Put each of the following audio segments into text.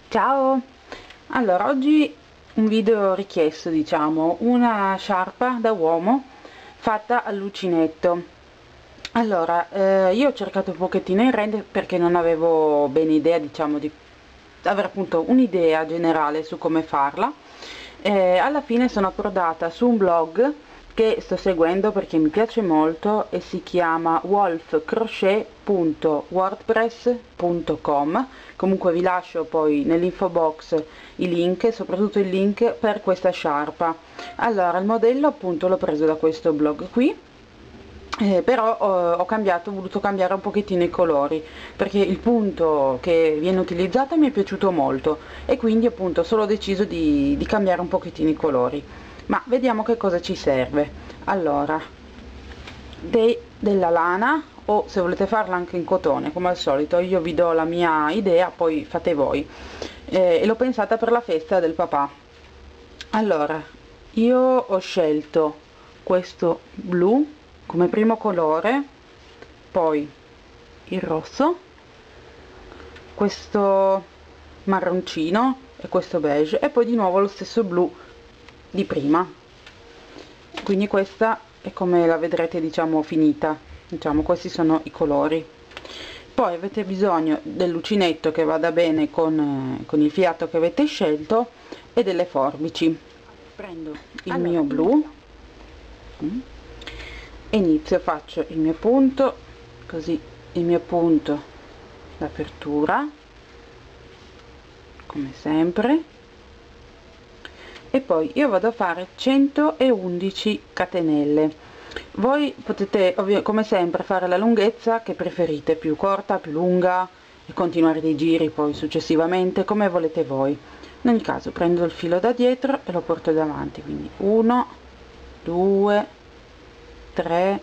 Ciao! Allora, oggi un video richiesto, diciamo, una sciarpa da uomo fatta all'uncinetto. Allora, io ho cercato un pochettino in rete perché non avevo bene idea, diciamo, di avere appunto un'idea generale su come farla. Alla fine sono approdata su un blog che sto seguendo perché mi piace molto e si chiama wolfcrochet.wordpress.com. Comunque vi lascio poi nell'info box i link, soprattutto il link per questa sciarpa. Allora, il modello appunto l'ho preso da questo blog qui, però ho voluto cambiare un pochettino i colori perché il punto che viene utilizzato mi è piaciuto molto e quindi appunto solo ho deciso di cambiare un pochettino i colori. Ma vediamo che cosa ci serve. Allora, della lana, o se volete farla anche in cotone come al solito, io vi do la mia idea, poi fate voi, e l'ho pensata per la festa del papà. Allora, io ho scelto questo blu come primo colore, poi il rosso, questo marroncino e questo beige, e poi di nuovo lo stesso blu di prima. Quindi questa è come la vedrete, diciamo, finita. Diciamo, questi sono i colori. Poi avete bisogno dell'uncinetto che vada bene con il fiato che avete scelto e delle forbici. Prendo il mio blu e inizio, faccio il mio punto, così il mio punto d'apertura come sempre, e poi io vado a fare 111 catenelle. Voi potete come sempre fare la lunghezza che preferite, più corta, più lunga, e continuare dei giri poi successivamente come volete voi. In ogni caso prendo il filo da dietro e lo porto davanti, quindi 1 2 3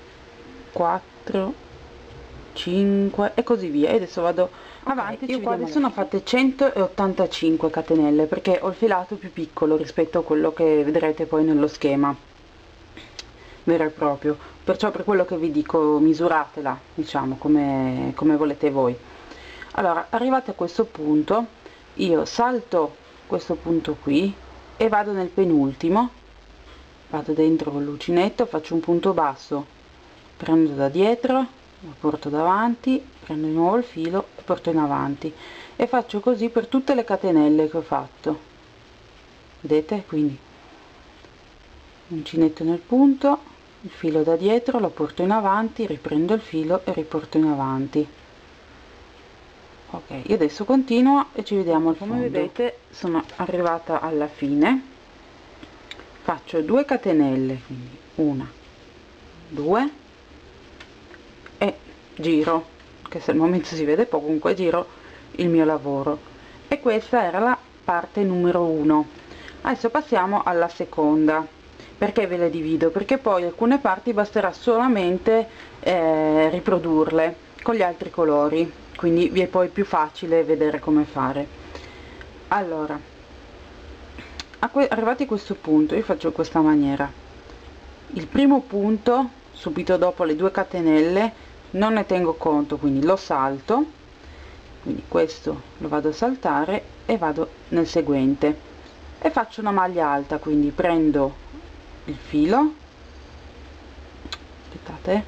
4 5 e così via, e adesso vado avanti. Io qua adesso ne ho fatte 185 catenelle perché ho il filato più piccolo rispetto a quello che vedrete poi nello schema vero e proprio, perciò per quello che vi dico misuratela, diciamo, come volete voi. Allora, arrivate a questo punto, io salto questo punto qui e vado nel penultimo, vado dentro con l'uncinetto, faccio un punto basso, prendo da dietro, lo porto davanti, prendo di nuovo il filo e porto in avanti, e faccio così per tutte le catenelle che ho fatto. Vedete? Quindi uncinetto nel punto, il filo da dietro, lo porto in avanti, riprendo il filo e riporto in avanti. Ok, io adesso continuo e ci vediamo al fondo. Come vedete sono arrivata alla fine, faccio 2 catenelle, quindi 1 2 e giro, che se al momento si vede poco, comunque giro il mio lavoro, e questa era la parte numero 1. Adesso passiamo alla seconda. Perché ve le divido? Perché poi alcune parti basterà solamente riprodurle con gli altri colori, quindi vi è poi più facile vedere come fare. Allora, arrivati a questo punto io faccio in questa maniera: il primo punto subito dopo le 2 catenelle non ne tengo conto, quindi lo salto, quindi questo lo vado a saltare e vado nel seguente e faccio una maglia alta, quindi prendo il filo, aspettate,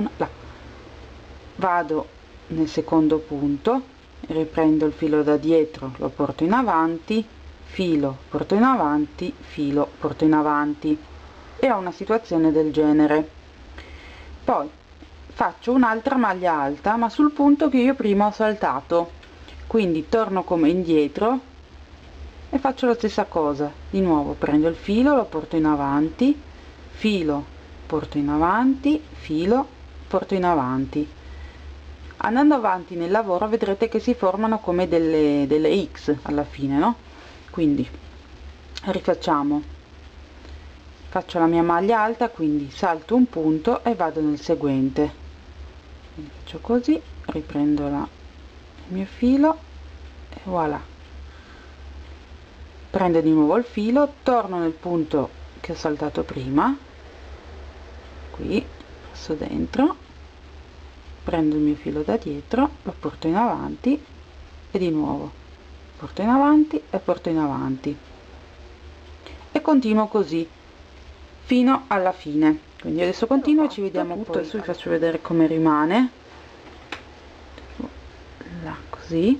vado nel secondo punto, riprendo il filo da dietro, lo porto in avanti, filo, porto in avanti, filo, porto in avanti, e ho una situazione del genere. Poi faccio un'altra maglia alta ma sul punto che io prima ho saltato, quindi torno come indietro e faccio la stessa cosa di nuovo, prendo il filo, lo porto in avanti, filo, porto in avanti, filo, porto in avanti. Andando avanti nel lavoro vedrete che si formano come delle X alla fine, no? Quindi rifacciamo, faccio la mia maglia alta, quindi salto un punto e vado nel seguente, quindi faccio così, riprendo il mio filo e voilà, prendo di nuovo il filo, torno nel punto che ho saltato prima, qui passo dentro, prendo il mio filo da dietro, lo porto in avanti e di nuovo porto in avanti e porto in avanti e continuo così fino alla fine. Quindi adesso continuo e ci vediamo tutto. Adesso vi faccio vedere come rimane là, così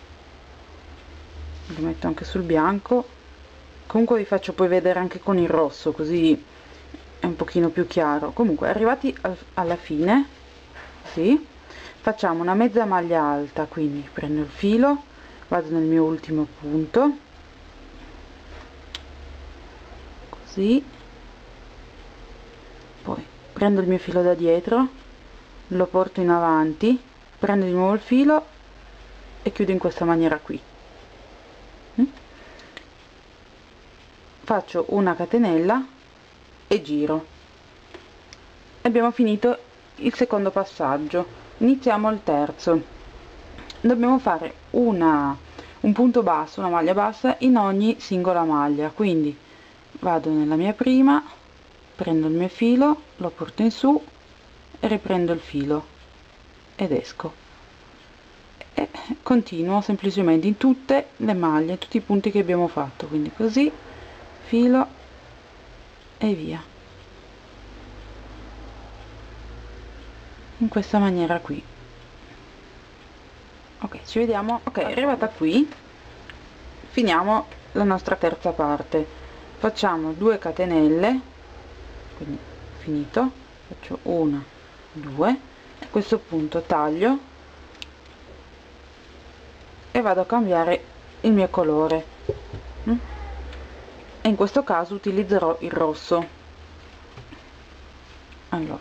lo metto anche sul bianco. Comunque vi faccio poi vedere anche con il rosso, così è un pochino più chiaro. Comunque arrivati alla fine, così facciamo una mezza maglia alta, quindi prendo il filo, vado nel mio ultimo punto, così, poi prendo il mio filo da dietro, lo porto in avanti, prendo di nuovo il filo e chiudo in questa maniera qui. Faccio una catenella e giro. Abbiamo finito il secondo passaggio. Iniziamo il terzo. Dobbiamo fare un punto basso, una maglia bassa in ogni singola maglia, quindi vado nella mia prima, prendo il mio filo, lo porto in su e riprendo il filo ed esco e continuo semplicemente in tutte le maglie, in tutti i punti che abbiamo fatto, quindi così, filo e via, in questa maniera qui. Ok, ci vediamo. Ok, arrivata qui finiamo la nostra terza parte. Facciamo 2 catenelle, quindi finito, faccio 1 2, a questo punto taglio e vado a cambiare il mio colore, e in questo caso utilizzerò il rosso. Allora,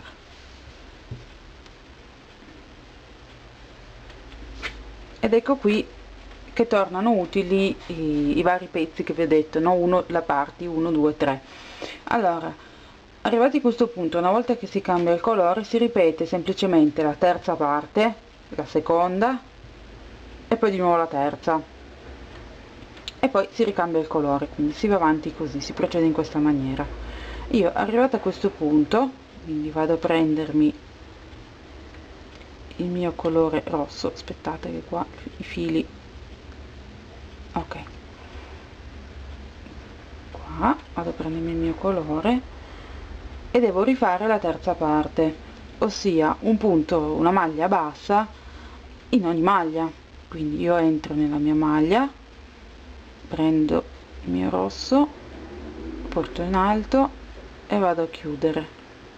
ed ecco qui che tornano utili i vari pezzi che vi ho detto, no? La parte 1 2 3. Allora, arrivati a questo punto, una volta che si cambia il colore, si ripete semplicemente la terza parte, la seconda e poi di nuovo la terza, e poi si ricambia il colore, quindi si va avanti così, si procede in questa maniera. Io arrivata a questo punto, quindi vado a prendermi il mio colore rosso, aspettate che qua i fili, ok, qua vado a prendermi il mio colore e devo rifare la terza parte, ossia un punto, una maglia bassa in ogni maglia. Quindi io entro nella mia maglia, prendo il mio rosso, porto in alto e vado a chiudere,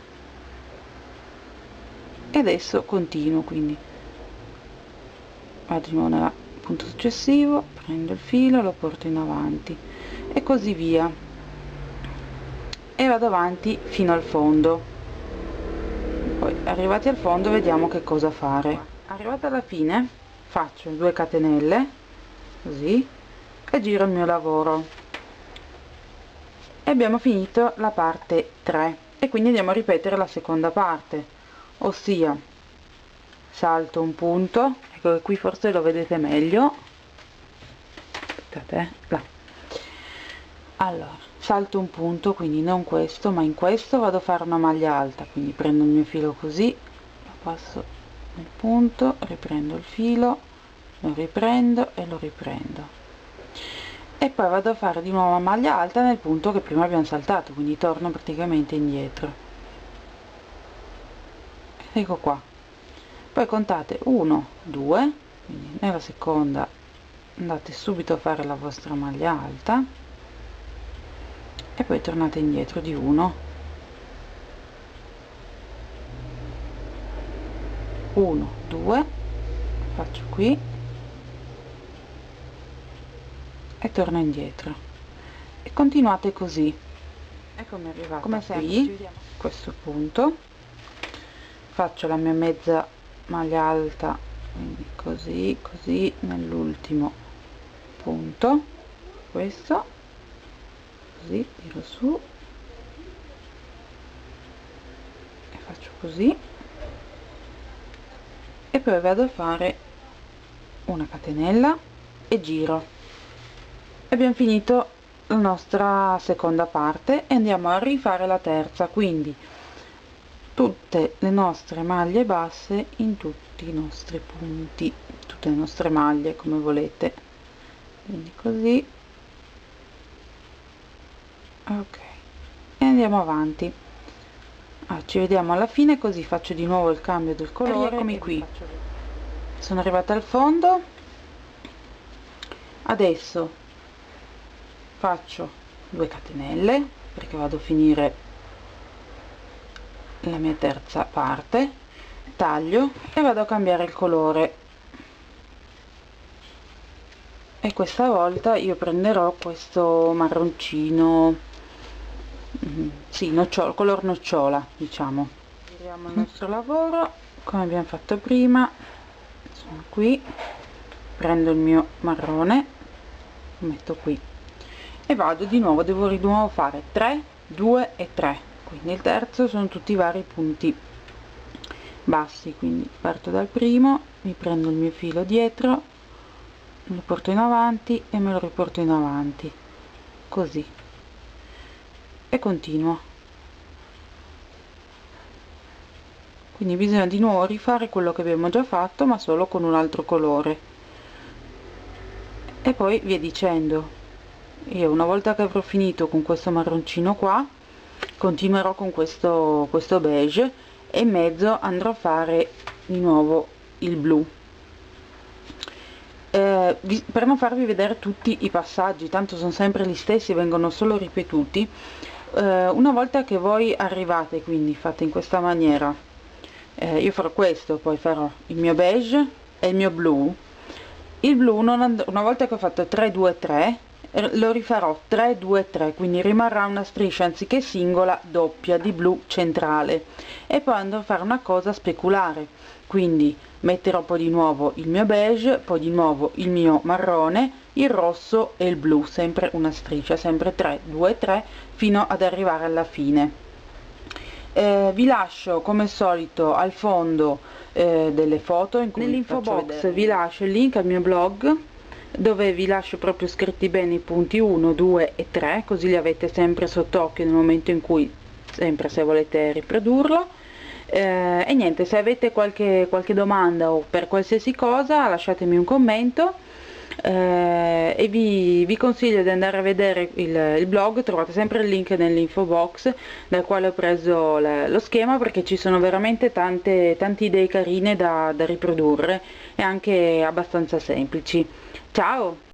e adesso continuo, quindi vado di nuovo nel punto successivo, prendo il filo, lo porto in avanti e così via, e vado avanti fino al fondo. Poi arrivati al fondo vediamo che cosa fare. Arrivata alla fine faccio 2 catenelle così e giro il mio lavoro e abbiamo finito la parte 3, e quindi andiamo a ripetere la seconda parte, ossia salto un punto, ecco che qui forse lo vedete meglio, aspettate, là. Allora, salto un punto, quindi non questo ma in questo, vado a fare una maglia alta, quindi prendo il mio filo così, lo passo nel punto, riprendo il filo, lo riprendo e lo riprendo, e poi vado a fare di nuovo una maglia alta nel punto che prima abbiamo saltato, quindi torno praticamente indietro, ecco qua. Poi contate 1 2, quindi nella seconda andate subito a fare la vostra maglia alta e poi tornate indietro di 1 1 2, faccio qui e torno indietro e continuate così. Eccomi arrivata come qui a questo punto, faccio la mia mezza maglia alta, quindi così così nell'ultimo punto, questo così, tiro su e faccio così, e poi vado a fare una catenella e giro. Abbiamo finito la nostra seconda parte e andiamo a rifare la terza, quindi tutte le nostre maglie basse in tutti i nostri punti, tutte le nostre maglie come volete, quindi così, ok, e andiamo avanti. Ci vediamo alla fine, così faccio di nuovo il cambio del colore. Eccomi qui, sono arrivata al fondo. Adesso faccio 2 catenelle perché vado a finire la mia terza parte, taglio e vado a cambiare il colore, e questa volta io prenderò questo marroncino, sì, nocciola, color nocciola, diciamo. Giriamo il nostro lavoro come abbiamo fatto prima. Sono qui, prendo il mio marrone, lo metto qui e vado di nuovo, devo di nuovo fare 3, 2 e 3, quindi il terzo sono tutti i vari punti bassi, quindi parto dal primo, mi prendo il mio filo dietro, lo porto in avanti e me lo riporto in avanti, così, e continuo. Quindi bisogna di nuovo rifare quello che abbiamo già fatto, ma solo con un altro colore, e poi via dicendo. Io una volta che avrò finito con questo marroncino qua, continuerò con questo beige, e in mezzo andrò a fare di nuovo il blu. Per non farvi vedere tutti i passaggi, tanto sono sempre gli stessi, vengono solo ripetuti, una volta che voi arrivate, quindi fate in questa maniera, io farò questo, poi farò il mio beige e il mio blu. Il blu una volta che ho fatto 3 2 3 lo rifarò 3 2 3, quindi rimarrà una striscia anziché singola doppia di blu centrale, e poi andrò a fare una cosa speculare, quindi metterò poi di nuovo il mio beige, poi di nuovo il mio marrone, il rosso e il blu, sempre una striscia, sempre 3 2 3 fino ad arrivare alla fine. Vi lascio come al solito al fondo delle foto, nell'info box vi lascio il link al mio blog, dove vi lascio proprio scritti bene i punti 1 2 e 3, così li avete sempre sott'occhio nel momento in cui, sempre se volete riprodurlo. E niente, se avete qualche domanda o per qualsiasi cosa lasciatemi un commento, e vi consiglio di andare a vedere il blog, trovate sempre il link nell'info box dal quale ho preso lo schema, perché ci sono veramente tante idee carine da riprodurre e anche abbastanza semplici. Ciao!